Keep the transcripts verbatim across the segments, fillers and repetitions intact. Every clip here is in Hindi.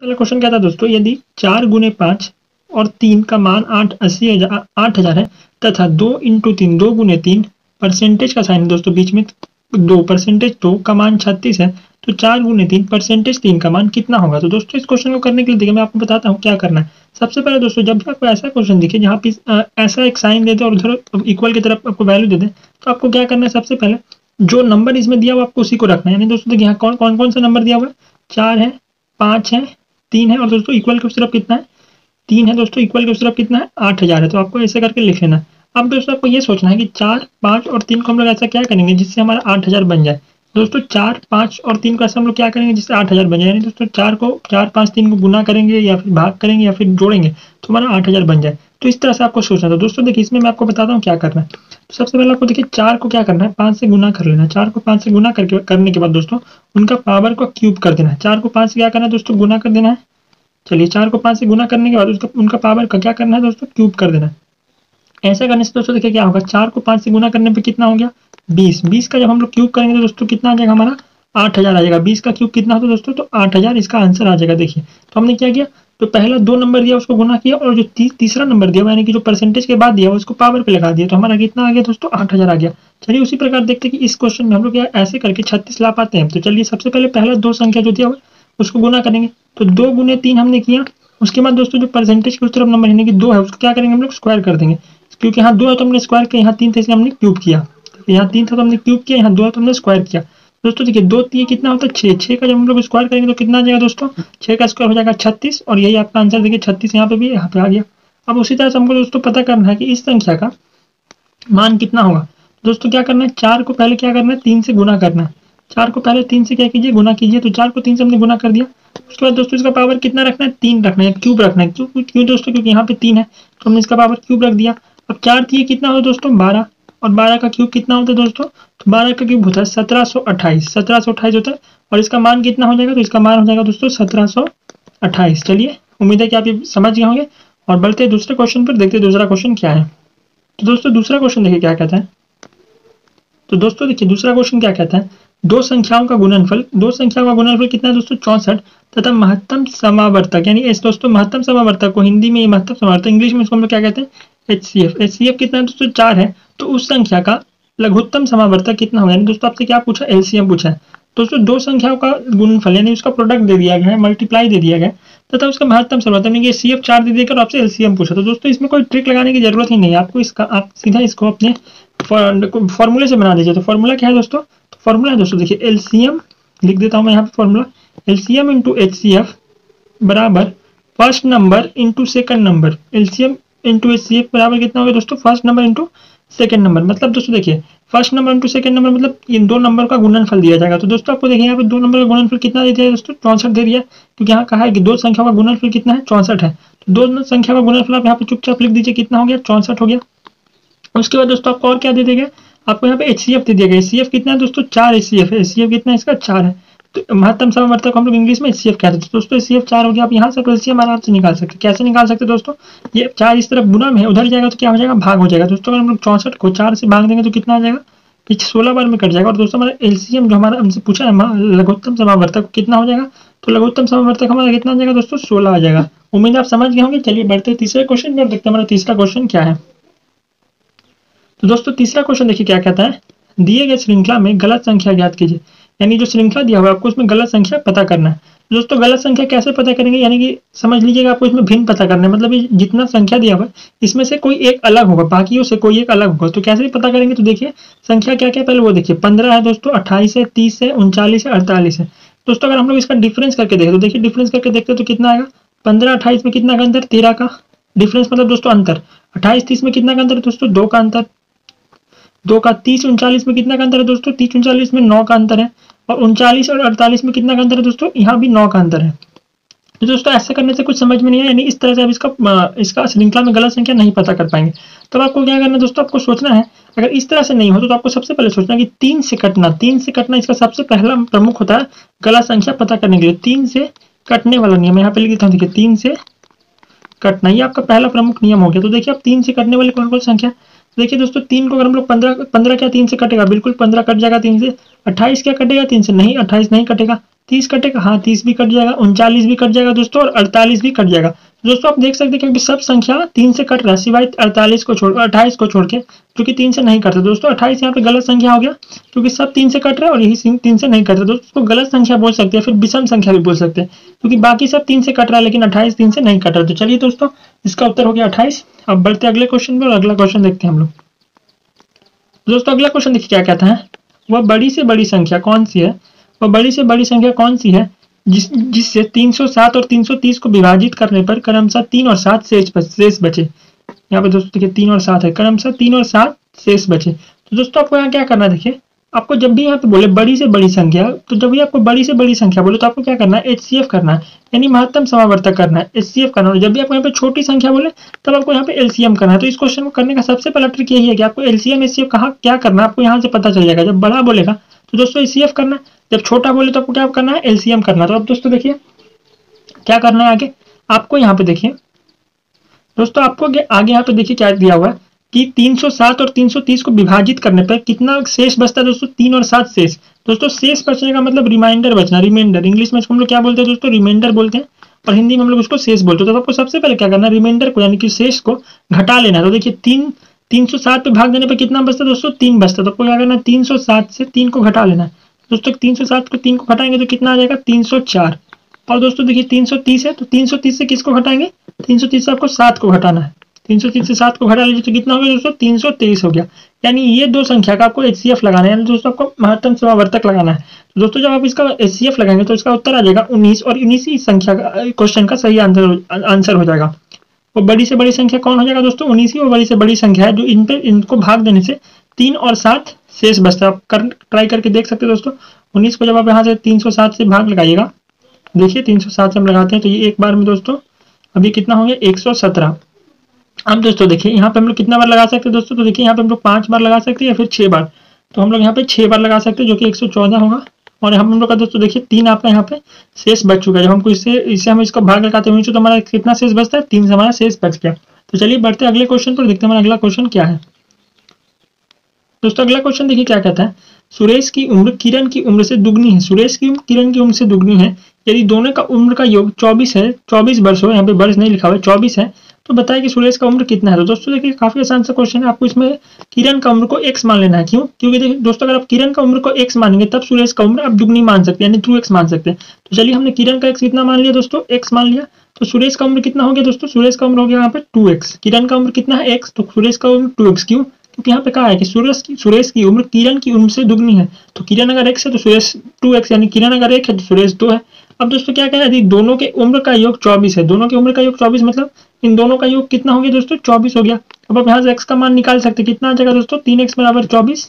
पहला क्वेश्चन क्या था दोस्तों, यदि चार गुने पाँच और तीन का मान आठ अस्सी हजार आठ हजार है तथा दो इंटू तीन दो गुने तीन परसेंटेज का साइन है दोस्तों बीच में दो परसेंटेज दो का मान छत्तीस है तो चार गुने तीन परसेंटेज तीन का मान कितना होगा। तो दोस्तों इस क्वेश्चन को करने के लिए देखिए मैं आपको बताता हूँ क्या करना है। सबसे पहले दोस्तों जब भी आपको ऐसा क्वेश्चन दिखे जहाँ पे ऐसा एक साइन दे दे और उधर इक्वल की तरफ आपको वैल्यू दे दे तो आपको क्या करना है, सबसे पहले जो नंबर इसमें दिया हुआ आपको उसी को रखना है। यानी दोस्तों देखिए यहाँ कौन कौन कौन सा नंबर दिया हुआ है, चार है, पाँच है, तीन है और दोस्तों इक्वल की तरफ कितना है, तीन है दोस्तों, इक्वल की तरफ कितना है, आठ हजार है। तो आपको ऐसे करके लिख लेना है। अब दोस्तों आपको ये सोचना है कि चार पाँच और तीन को हम लोग ऐसा क्या करेंगे जिससे हमारा आठ हजार बन जाए। दोस्तों चार पाँच और तीन को ऐसा हम लोग क्या करेंगे जिससे आठ हजार बन जाए। यानी दोस्तों चार को चार पाँच तीन को गुना करेंगे या फिर भाग करेंगे या फिर जोड़ेंगे तो हमारा आठ हजार बन जाए। तो इस तरह से आपको सोचना था। दोस्तों देखिए इसमें मैं आपको बताता हूँ क्या करना है। तो सबसे पहले आपको देखिए चार को क्या करना है, पाँच से गुना कर लेना है। चार को पाँच से गुना करके करने के बाद दोस्तों उनका पावर को क्यूब कर देना है। चार को पाँच से क्या करना है दोस्तों, गुना कर देना है। चलिए चार को पाँच से गुना करने के बाद उसका उनका पावर का क्या करना है दोस्तों, क्यूब कर देना है। ऐसा करने से दोस्तों देखिए क्या होगा, चार को पाँच से गुना करने पे कितना हो गया, बीस। बीस का जब हम लोग क्यूब करेंगे तो दोस्तों कितना आ जाएगा हमारा, आठ हजार आ जाएगा। बीस का क्यूब कितना होता है दोस्तों, तो आठ हजार इसका आंसर आ जाएगा। देखिए तो हमने क्या किया, तो पहला दो नंबर दिया उसको गुना किया और जो ती, तीसरा नंबर दिया यानी कि जो परसेंटेज के बाद दिया उसको पावर पे लगा दिया तो हमारा कितना आ गया दोस्तों, आठ हजार आ गया। चलिए उसी प्रकार देखते हैं कि इस क्वेश्चन में हम लोग ऐसे करके छत्तीस ला पाते हैं। तो चलिए सबसे पहले पहला दो संख्या जो दिया हुआ उसको गुना करेंगे। तो दो गुने तीन हमने किया, उसके बाद दोस्तों जो परसेंटेज के उस तरफ नंबर यानी कि दो है उसको क्या करेंगे हम लोग, स्क्वायर कर देंगे। क्योंकि यहाँ दो है तो हमने स्क्वायर किया, यहाँ तीन थे इसलिए हमने क्यूब किया। यहाँ तीन था तो हमने क्यूब किया, यहाँ दो है तो हमने स्क्वायर किया। दोस्तों देखिए दो तीन कितना होता है, छः। छः का जब हम लोग स्क्वायर करेंगे तो कितना आ जाएगा दोस्तों, छः का स्क्वायर हो जाएगा छत्तीस और यही आपका आंसर देखिए छत्तीस यहाँ पे भी यहाँ पे आ गया। अब उसी तरह से हमको दोस्तों पता करना है कि इस संख्या का मान कितना होगा। दोस्तों क्या करना है, चार को पहले क्या करना है, तीन से गुना करना है। चार को पहले तीन से क्या कीजिए, गुना कीजिए। तो चार को तीन से हमने गुना कर दिया। उसके बाद दोस्तों इसका पावर कितना रखना है, तीन रखना है, क्यूब रखना है। क्यों क्यों दोस्तों, क्योंकि यहाँ पे तीन है तो हमने इसका पावर क्यूब रख दिया। अब चार तीन कितना होता है दोस्तों, बारह। और बारह का क्यूब कितना होता है दोस्तों, तो बारह का क्यूब होता है सत्रह सौ अट्ठाईस। सत्रह सौ अट्ठाईस होता है और इसका मान कितना हो जाएगा, तो इसका मान हो जाएगा दोस्तों सत्रह सौ अट्ठाईस। चलिए उम्मीद है कि आप ये समझ गए होंगे और बढ़ते दूसरे क्वेश्चन पर, देखते दूसरा क्वेश्चन क्या है। तो दोस्तों दूसरा क्वेश्चन देखिए क्या कहता है। तो दोस्तों देखिए दूसरा क्वेश्चन क्या कहता है, दो संख्याओं का गुणनफल, दो संख्याओं का गुणनफल कितना है दोस्तों, चौसठ तथा महत्तम समावर्तक यानी इस दोस्तों महत्तम समावर्तक को हिंदी में महत्तम समावर्तक, इंग्लिश में इसको हम लोग क्या कहते हैं, H C F. H C F कितना है दोस्तों, चार है। तो उस संख्या का लघुत्तम समावर्तक कितना होगा। यानी दोस्तों आपसे क्या पूछा, एल सी एम पूछा है। दोस्तों दो संख्याओं का गुणनफल यानी उसका प्रोडक्ट दे दिया गया है, मल्टीप्लाई दे दिया गया तथा उसका महत्तम समावर्तक यानी कि सी एफ चार दे देकर आपसे एल सी एम पूछा। तो दोस्तों इसमें कोई ट्रिक लगाने की जरूरत ही नहीं है आपको, इसका आप सीधा इसको अपने फॉर्मूले से बना दीजिए। तो फॉर्मूला क्या है दोस्तों, तो फॉर्मूला है दोस्तों देखिए एलसीएम लिख देता हूं मैं यहाँ पे formula, LCM into H C F बराबर first number into second number. LCM into H C F बराबर कितना होगा दोस्तों, first number into second number. मतलब दोस्तों देखिए first number into second number मतलब इन दो नंबर का गुणनफल दिया जाएगा। तो दोस्तों आपको देखिए यहाँ पे दो नंबर का गुणनफल कितना दे दिया है दोस्तों, चौसठ दे दिया। क्योंकि यहाँ कहा है कि दो संख्या का गुणनफल कितना है, चौसठ है। तो दो संख्या का गुणनफल आप यहाँ पे चुपचाप लिख दीजिए, कितना हो गया, चौसठ हो गया। उसके बाद दोस्तों आपको और क्या दे देगा, आपको यहाँ पे एच सी एफ दे दिया गया। एच सी एफ कितना है दोस्तों, चार एच सी एफ है। एच सी एफ कितना है इसका, चार है। तो महत्तम समावर्तक हम लोग इंग्लिश में एच सी एफ कहते हैं। दोस्तों एच सी एफ चार हो गया। आप यहाँ से एलसीएम आराम से निकाल सकते। कैसे निकाल सकते दोस्तों, ये चार इस तरफ गुना में है, उधर जाएगा तो क्या हो जाएगा, भाग हो जाएगा। दोस्तों अगर हम लोग चौसठ को चार से भाग देंगे तो कितना आ जाएगा, पीछे सोलह बार में कट जाएगा। और दोस्तों हमारा एलसीएम जो हमारा हमसे पूछा है लघुत्तम समावर्तक कितना हो जाएगा, तो लघुत्तम समावर्तक हमारा कितना आ जाएगा दोस्तों, सोलह आ जाएगा। उम्मीद आप समझ गए होंगे। चलिए बढ़ते तीसरे क्वेश्चन पर, देखते हैं हमारा तीसरा क्वेश्चन क्या है। तो दोस्तों तीसरा क्वेश्चन देखिए क्या कहता है, दिए गए श्रृंखला में गलत संख्या ज्ञात कीजिए। यानी जो श्रृंखला दिया हुआ है आपको उसमें गलत संख्या पता करना है। दोस्तों गलत संख्या कैसे पता करेंगे, यानी कि समझ लीजिएगा आपको इसमें भिन्न पता करना है। मतलब ये जितना संख्या दिया हुआ है इसमें से कोई एक अलग होगा, बाकियों से कोई एक अलग होगा। तो कैसे पता करेंगे, तो देखिए संख्या क्या क्या पहले वो देखिए, पंद्रह है दोस्तों, अट्ठाईस है, तीस है, उनचालीस है, अड़तालीस है। दोस्तों अगर हम लोग इसका डिफरेंस करके देखें तो देखिए डिफरेंस करके देखते हैं तो कितना आएगा, पंद्रह अट्ठाईस में कितना का अंतर, तेरह का डिफरेंस मतलब दोस्तों अंतर। अट्ठाईस तीस में कितना का अंतर है दोस्तों, दो का अंतर। दो का तीस उनचालीस में कितना का अंतर है दोस्तों, तीस उनचालीस में नौ का अंतर है। और उनचालीस और अड़तालीस में कितना का अंतर है दोस्तों, यहाँ भी नौ का अंतर है। तो दोस्तों ऐसा करने से कुछ समझ में नहीं आया, यानी इस तरह से आप इसका इसका श्रृंखला में गलत संख्या नहीं पता कर पाएंगे। तो आपको क्या करना है दोस्तों, आपको सोचना है अगर इस तरह से नहीं हो तो आपको सबसे पहले सोचना कि तीन से कटना, तीन से कटना इसका सबसे पहला प्रमुख होता है गलत संख्या पता करने के लिए। तीन से कटने वाला नियम यहाँ पे लिख देता हूँ, देखिए तीन से कटना ये आपका पहला प्रमुख नियम हो गया। तो देखिए आप तीन से कटने वाले कौन कौन संख्या, देखिए दोस्तों तीन को अगर हम लोग पंद्रह पंद्रह क्या तीन से कटेगा, बिल्कुल पंद्रह कट जाएगा तीन से। अट्ठाईस क्या कटेगा तीन से, नहीं अट्ठाईस नहीं कटेगा। तीस कटेगा, हाँ तीस भी कट जाएगा, उनचालीस भी कट जाएगा दोस्तों और अड़तालीस भी कट जाएगा। दोस्तों आप देख सकते हैं कि सब संख्या तीन से कट रहा है सिवाय अड़तालीस को छोड़ अट्ठाईस को छोड़ के, क्योंकि तीन से नहीं कटता दोस्तों। अट्ठाईस यहाँ पे गलत संख्या हो गया क्योंकि सब तीन से कट रहा है और यही तीन से नहीं कट रहा। दोस्तों उसको गलत संख्या बोल सकते हैं, फिर विषम संख्या भी बोल सकते हैं, क्योंकि बाकी सब तीन से कट रहा है लेकिन अट्ठाईस तीन से नहीं कट रहा। तो चलिए दोस्तों इसका उत्तर हो गया अट्ठाईस। अब बढ़ते अगले क्वेश्चन पर, अगला क्वेश्चन देखते हैं हम लोग। दोस्तों अगला क्वेश्चन देखिए क्या कहता है, वह बड़ी से बड़ी संख्या कौन सी है, वह बड़ी से बड़ी संख्या कौन सी है जिस जिससे तीन सौ सात और तीन सौ तीस को विभाजित करने पर क्रमशः तीन और सात शेष शेष बचे। यहाँ पे दोस्तों देखिए तीन और सात है, क्रमशः तीन और सात शेष बचे। तो दोस्तों आपको यहाँ क्या करना है, देखिए आपको जब भी यहाँ पे बोले बड़ी से बड़ी संख्या, तो जब भी आपको बड़ी से बड़ी संख्या बोले तो आपको क्या करना है, एच सी एफ करना है, यानी महत्तम समावर्तक करना है, एच सी एफ करना है। जब भी आपको यहाँ पे छोटी संख्या बोले तब आपको यहाँ पे एल सी एम करना है। तो इस क्वेश्चन को करने का सबसे पहला ट्रिक यही है कि आपको L C M H C F कहाँ क्या करना है आपको यहाँ से पता चल जाएगा। जब बड़ा बोलेगा तो दोस्तों एच सी एफ करना है, जब छोटा बोले तो आपको क्या करना है, एल सी एम करना है। तो अब दोस्तों देखिए क्या करना है आगे, आपको यहाँ पे देखिए दोस्तों आपको आगे यहाँ पे देखिए क्या दिया हुआ है कि तीन सौ सात और तीन सौ तीस को विभाजित करने पर कितना शेष बचता है दोस्तों, तीन और सात शेष। दोस्तों शेष बचने का मतलब रिमाइंडर बचना, रिमाइंडर इंग्लिश में हम लोग क्या बोलते हैं दोस्तों, रिमाइंडर बोलते हैं, और हिंदी में हम लोग उसको शेष बोलते हैं। तो आपको सबसे पहले क्या करना है, रिमाइंडर को यानी कि शेष को घटा लेना है। तो देखिए तीन तीन सौ सात पे भाग देने पर कितना बचता है दोस्तों, तीन बचता है। तो आपको क्या करना है, तीन सौ सात से तीन को घटा लेना है। दोस्तों तीन सौ सात को तीन को घटाएंगे तो कितना आ जाएगा, तीन सौ चार। और दोस्तों देखिए तीन सौ तीस है, तो तीन सौ तीस से किसको घटाएंगे, तीन सौ तीस से आपको सात को घटाना है। तीन सौ तीस से सात को घटा लीजिए तो कितना हो गया दोस्तों, तीन सौ तेईस हो गया। यानी ये दो संख्या का आपको एच सी एफ लगाना है, यानी दोस्तों आपको महत्तम समावर्तक लगाना है। तो दोस्तों जब आप इसका एच सी एफ लगाएंगे तो इसका उत्तर आ जाएगा उन्नीस, और उन्नीस ही संख्या का क्वेश्चन का सही आंसर आंसर हो जाएगा। वो बड़ी से बड़ी संख्या कौन हो जाएगा दोस्तों, उन्नीस ही वो बड़ी से बड़ी संख्या है जो इन पे इनको भाग देने से तीन और सात शेष बचता है। आप कर ट्राई करके देख सकते हैं दोस्तों। उन्नीस को जब आप यहाँ से तीन सौ सात से भाग लगाइएगा, देखिए तीन सौ सात से हम लगाते हैं तो ये एक बार में दोस्तों अभी कितना हो गया, एक सौ सत्रह। अब दोस्तों देखिए यहाँ पे हम लोग कितना बार लगा सकते हैं दोस्तों, तो देखिए यहाँ पे हम लोग पांच बार लगा सकते हैं या फिर छह बार। तो हम लोग यहाँ पे छह बार लगा सकते हैं जो कि एक सौ चौदह होगा। और हम लोग का दोस्तों देखिए तीन आपका यहाँ पे शेष बच चुका है। जब हमको इससे इससे हम इसको भाग लगाते हैं तो हमारा कितना शेष बचता है, तीन से हमारा शेष बच गया। तो चलिए बढ़ते अगले क्वेश्चन पर, देखते हैं हमारा अगला क्वेश्चन क्या है। दोस्तों अगला क्वेश्चन देखिए क्या कहता है, सुरेश की उम्र किरण की उम्र से दुगनी है। सुरेश की उम्र किरण की उम्र से दुगनी है यदि दोनों का उम्र का योग चौबीस है, चौबीस वर्ष हो, यहाँ पे वर्ष नहीं लिखा हुआ है, चौबीस है, तो बताइए कि सुरेश का उम्र कितना है। तो दोस्तों देखिए काफी आसान सा क्वेश्चन है, आपको इसमें किरण का उम्र को एक्स मान लेना है। क्यों, क्योंकि देखिए दोस्तों अगर आप किरण का उम्र को एक्स मानेंगे तब सुरेश का उम्र आप दुगनी मान सकते हैं, यानी टू एक्स मान सकते हैं। तो चलिए हमने किरण का एक्स कितना मान लिया दोस्तों, एक्स मान लिया। तो सुरेश का उम्र कितना हो गया दोस्तों, सुरेश का उम्र हो गया यहाँ पे टू एक्स। किरण का उम्र कितना है, एक्स, तो सुरेश का उम्र टू एक्स। क्यों, क्योंकि यहाँ पे कहा है कि सुरेश की सुरेश की उम्र किरण की उम्र से दुगनी है। तो किरण अगर एक्स है तो सुरेश टू एक्स, यानी किरण अगर एक है तो सुरेश दो है। अब दोस्तों क्या कहें, यदि दोनों के उम्र का योग चौबीस है, दोनों की उम्र का योग चौबीस मतलब इन दोनों का योग कितना हो गया दोस्तों, चौबीस हो गया। अब आप यहाँ से x का मान निकाल सकते हैं, कितना आ जाएगा दोस्तों, तीन एक्स बराबर चौबीस।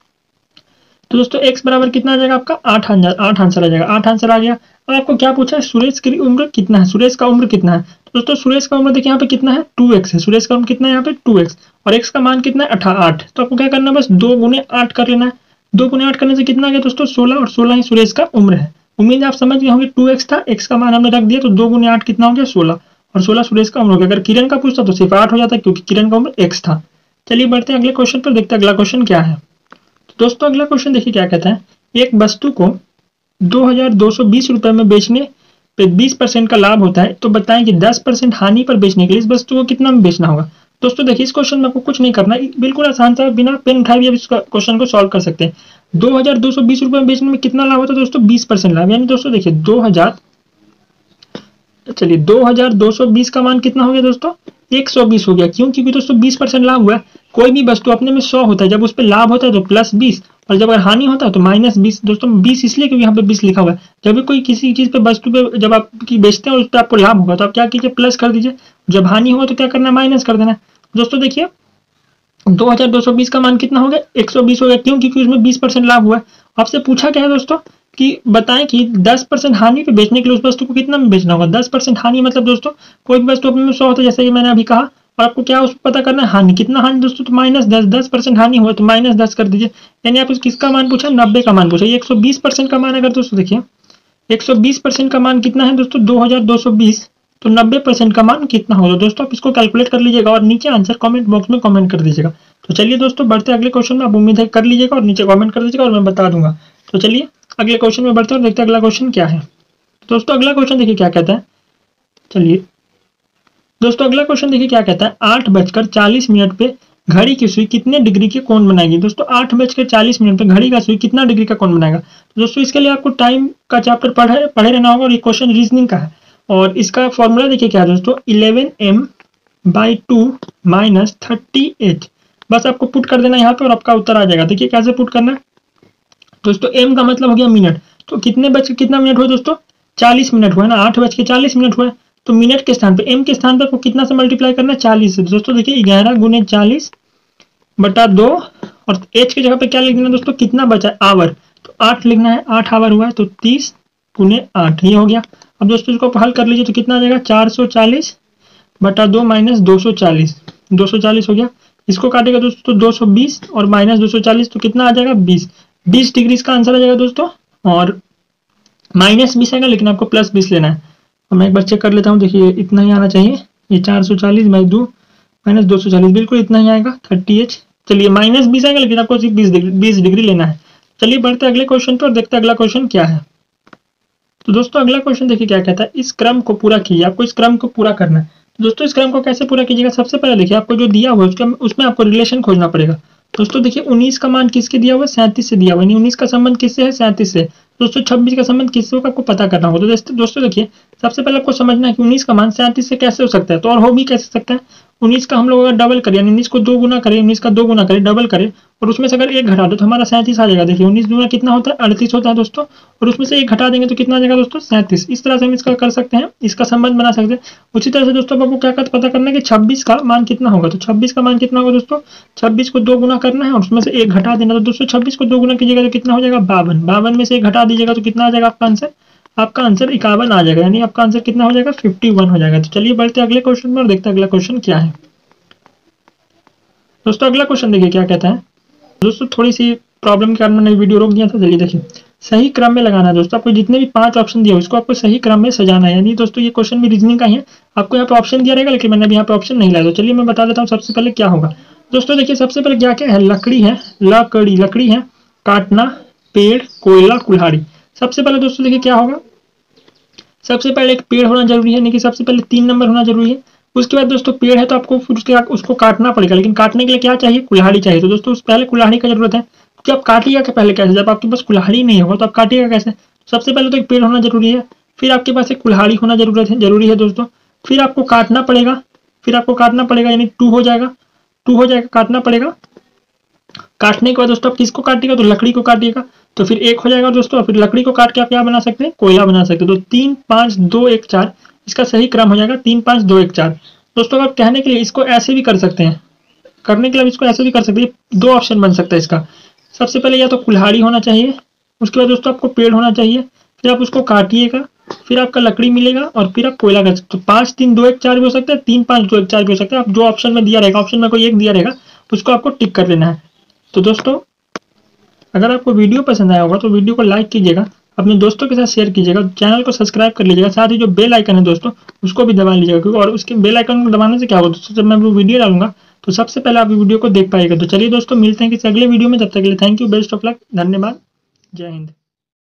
तो दोस्तों x बराबर कितना आ जाएगा आपका, आठ आंसर आठ आंसर आ जाएगा, आठ आंसर आ गया। अब आपको क्या पूछा है, सुरेश की उम्र कितना है, सुरेश का उम्र कितना है। तो दोस्तों सुरेश का उम्र देखिए यहाँ पे कितना है, टू एक्स है। सुरेश का उम्र कितना है यहाँ पे, टू एक्स, और x का मान कितना है, अठारह आठ। तो आपको क्या करना है, बस दो गुने आठ कर लेना है। दो गुने आठ करने से कितना आ गया दोस्तों, सोलह, और सोलह ही सुरेश का उम्र है। उम्मीद आप समझ गए होंगे, टू एक्स था, x का मान हमने रख दिया, तो दो गुने आठ कितना हो गया, सोलह, और सोलह सुरेश का उम्र हो गया। अगर किरण का पूछता तो सिर्फ आठ हो जाता क्योंकि किरण का उम्र x था। चलिए बढ़ते हैं अगले क्वेश्चन पर, देखते हैं अगला क्वेश्चन क्या है। तो दोस्तों अगला क्वेश्चन देखिए क्या कहता है, एक वस्तु को दो हजार दो सौ बीस रुपए में बेचने पे बीस परसेंट का लाभ होता है, तो बताएं कि दस परसेंट हानि पर बेचने के लिए इस वस्तु को कितना में बेचना होगा। दोस्तों देखिए इस क्वेश्चन में आपको कुछ नहीं करना, बिल्कुल आसान सा, बिना पेन उठाए भी आप इस क्वेश्चन को सॉल्व कर सकते हैं। दो हजार दो सौ बीस रुपए में बेचने में कितना लाभ होता है दोस्तों, बीस परसेंट लाभ। यानी दोस्तों देखिए दो हजार चलिए दो हजार दो सौ बीस का मान कितना हो गया दोस्तों, एक सौ बीस हो गया। क्यों, क्योंकि दोस्तों बीस परसेंट लाभ हुआ है। कोई भी वस्तु अपने में सौ होता है, जब उस पर लाभ होता है तो प्लस बीस, और जब अगर हानि होता है तो माइनस बीस। दोस्तों बीस इसलिए क्योंकि यहाँ पे बीस लिखा हुआ है। जब भी कोई किसी चीज पे वस्तु पे जब आप की बेचते हैं उस पर आपको लाभ होगा तो आप क्या कीजिए, प्लस कर दीजिए। जब हानि होगा तो क्या करना है, माइनस कर देना है। दोस्तों देखिए दो हजार दो सौ बीस का मान कितना हो गया, एक सौ बीस हो गया। क्यों, क्योंकि उसमें बीस परसेंट लाभ हुआ है। आपसे पूछा क्या है दोस्तों कि बताएं कि दस परसेंट हानि पे बेचने के लिए उस वस्तु को कितना में बेचना होगा। दस परसेंट हानि मतलब दोस्तों कोई भी वस्तु अपने में सौ होता है, जैसे कि मैंने अभी कहा, और आपको क्या उसको पता करना है, हानि कितना, हानि दोस्तों तो माइनस दस, दस परसेंट हानि हुआ तो माइनस दस कर दीजिए। यानी आप किसका मान पूछा, नब्बे का मान पूछा। एक सौ बीस परसेंट का मान अगर दोस्तों देखिए एक सौ बीस परसेंट का मान कितना है दोस्तों, दो हजार दो सौ बीस, तो नब्बे परसेंट का मान कितना होगा। दोस्तों आप इसको कैलकुलेट कर लीजिएगा और नीचे आंसर कमेंट बॉक्स में कमेंट कर दीजिएगा। तो चलिए दोस्तों बढ़ते अगले क्वेश्चन में, आप उम्मीद है कर लीजिएगा और नीचे कमेंट कर दीजिएगा और मैं बता दूंगा। तो चलिए अगले क्वेश्चन में बढ़ते हैं और देखते हैं अगला क्वेश्चन क्या है। दोस्तों अगला क्वेश्चन देखिए क्या कहता है, चलिए दोस्तों अगला क्वेश्चन देखिए क्या कहता है, आठ बजकर चालीस मिनट पे घड़ी की सुई कितने डिग्री के कोण बनाएगी। दोस्तों आठ बजकर चालीस मिनट पे घड़ी का सुई कितना डिग्री का कोण बनाएगा। तो दोस्तों इसके लिए आपको टाइम का चैप्टर पढ़े पढ़े रहना होगा और ये क्वेश्चन रीजनिंग का है और इसका फॉर्मूला देखिए क्या है दोस्तों, eleven M by two minus thirty H. बस आपको पुट कर देना यहाँ पे और आपका उत्तर आ जाएगा। देखिए कैसे पुट करना है दोस्तों, एम का मतलब हो गया मिनट, तो कितने बज कितना मिनट हुआ दोस्तों, चालीस मिनट हुआ है ना, आठ बज के चालीस मिनट हुआ है, तो मिनट के स्थान पे एम के स्थान पे आपको कितना से मल्टीप्लाई करना है, चालीस से। दोस्तों देखिए ग्यारह गुने चालीस बटा दो और एच की जगह पे क्या लिख देना दोस्तों, कितना बचा है, आवर, तो आठ लिखना है, आठ आवर हुआ है, तो तीस गुने आठ ये हो गया। अब दोस्तों इसको हल कर लीजिए तो कितना आ जाएगा, चार सौ चालीस बटा दो माइनस दो सौ चालीस, दो सौ चालीस हो गया। इसको काटेगा दोस्तों तो दो सौ बीस और माइनस दो सौ चालीस तो कितना आ जाएगा, बीस, बीस डिग्री इसका आंसर आ जाएगा दोस्तों। और माइनस बीस आएगा लेकिन आपको प्लस बीस लेना है। और मैं एक बार चेक कर लेता हूँ, देखिए इतना ही आना चाहिए, ये चार सौ चालीस बाई दो माइनस दो सौ चालीस बिल्कुल इतना ही आएगा, थर्टी एच। चलिए माइनस बीस आएगा लेकिन आपको सिर्फ बीस डिग्री बीस डिग्री लेना है। चलिए बढ़ते अगले क्वेश्चन पर और देखते हैं अगला क्वेश्चन क्या है। तो दोस्तों अगला क्वेश्चन देखिए क्या कहता है, इस क्रम को पूरा कीजिए, आपको इस क्रम को पूरा करना है। तो दोस्तों इस क्रम को कैसे पूरा कीजिएगा, सबसे पहले देखिए आपको जो दिया हुआ है उसमें आपको रिलेशन खोजना पड़ेगा। दोस्तों देखिए उन्नीस का मान किसके दिया हुआ है, सैंतीस से दिया हुआ है, उन्नीस का संबंध किससे है, सैंतीस से। दोस्तों छब्बीस का संबंध किससे होगा आपको पता करना होगा। तो दोस्तों देखिए सबसे पहले आपको समझना है कि उन्नीस का मान सैंतीस से कैसे हो सकता है, तो और हो भी कैसे सकता है, उन्नीस का हम लोग अगर डबल करें, उन्नीस को दो गुना करें, उन्नीस का दो गुना करें, डबल करें और उसमें से अगर एक घटा दो तो हमारा सैंतीस आ जाएगा। देखिए उन्नीस गुना कितना होता है, अड़तीस होता है दोस्तों, और उसमें से एक घटा देंगे तो कितना आ जाएगा दोस्तों, सैंतीस। इस तरह से हम इसका कर सकते हैं, इसका संबंध बना सकते हैं। उसी तरह से दोस्तों आपको क्या पता करना है कि छब्बीस का मान कितना होगा, तो छब्बीस का मान कितना होगा दोस्तों, छब्बीस को दो गुना करना है और उसमें से एक घटा देना। तो दोस्तों छब्बीस को दो गुना कीजिएगा तो कितना हो जाएगा, बावन, बावन में से एक घटा दीजिएगा तो कितना आ जाएगा आपका आंसर, आपका आंसर इक्यावन आ जाएगा, यानी आपका आंसर कितना हो जाएगा, इक्यावन हो जाएगा। तो चलिए बढ़ते अगले क्वेश्चन में और देखते हैं अगला क्वेश्चन क्या है। दोस्तों अगला क्वेश्चन देखिए क्या कहता है, दोस्तों थोड़ी सी प्रॉब्लम के कारण मैंने वीडियो रोक दिया था। चलिए देखिए सही क्रम में लगाना है दोस्तों, आपको जितने भी पांच ऑप्शन दिया उसको आपको सही क्रम में सजाना है। यानी दोस्तों ये क्वेश्चन भी रीजनिंग का ही है, आपको यहाँ पे ऑप्शन दिया रहेगा लेकिन मैंने भी यहाँ पे ऑप्शन नहीं लाया। तो चलिए मैं बता देता हूँ सबसे पहले क्या होगा। दोस्तों देखिए सबसे पहले क्या क्या है, लकड़ी है, लकड़ी लकड़ी है, काटना, पेड़, कोयला, कुल्हाड़ी। सबसे पहले दोस्तों देखिए क्या होगा, सबसे पहले एक पेड़ होना जरूरी है, यानी कि सबसे पहले तीन नंबर होना जरूरी है। उसके बाद दोस्तों पेड़ है तो आपको फिर उसके उसको काटना पड़ेगा, लेकिन काटने के लिए क्या चाहिए, कुल्हाड़ी चाहिए। तो दोस्तों पहले कुल्हाड़ी का जरूरत है, क्योंकि आप काटिएगा क्या पहले कैसे, जब आपके पास कुल्हाड़ी नहीं होगा तो आप काटिएगा कैसे। सबसे पहले तो एक पेड़ होना जरूरी है, फिर आपके पास एक कुल्हाड़ी होना जरूरत है जरूरी है दोस्तों, फिर आपको काटना पड़ेगा, फिर आपको काटना पड़ेगा यानी टू हो जाएगा, टू हो जाएगा काटना पड़ेगा। काटने के बाद दोस्तों आप किसको काटिएगा, तो लकड़ी को काटिएगा, तो फिर एक हो जाएगा दोस्तों। फिर लकड़ी को काट के आप क्या बना सकते हैं, कोयला बना सकते हैं। तो तीन पाँच दो एक चार इसका सही क्रम हो जाएगा, तीन पाँच दो एक चार। दोस्तों आप कहने के लिए इसको ऐसे भी कर सकते हैं, करने के लिए इसको ऐसे भी कर सकते हैं, दो ऑप्शन बन सकता है इसका। सबसे पहले या तो कुल्हाड़ी होना चाहिए, उसके बाद दोस्तों आपको पेड़ होना चाहिए, फिर आप उसको काटिएगा, फिर आपका लकड़ी मिलेगा और फिर आप कोयला कर सकते हो। पाँच तीन दो एक चार भी हो सकता है, तीन पाँच दो एक चार भी हो सकता है। आप जो ऑप्शन में दिया रहेगा, ऑप्शन में कोई एक दिया रहेगा उसको आपको टिक कर लेना है। तो दोस्तों अगर आपको वीडियो पसंद आया होगा तो वीडियो को लाइक कीजिएगा, अपने दोस्तों के साथ शेयर कीजिएगा, चैनल को सब्सक्राइब कर लीजिएगा, साथ ही जो बेल आइकन है दोस्तों उसको भी दबा लीजिएगा, क्योंकि और उसके बेल आइकन को दबाने से क्या होगा दोस्तों, जब मैं वो वीडियो डालूंगा तो सबसे पहले आप वीडियो को देख पाएगा। तो चलिए दोस्तों मिलते हैं किसी अगले वीडियो में, तब तक के लिए thank you, best of luck, धन्यवाद, जय हिंद।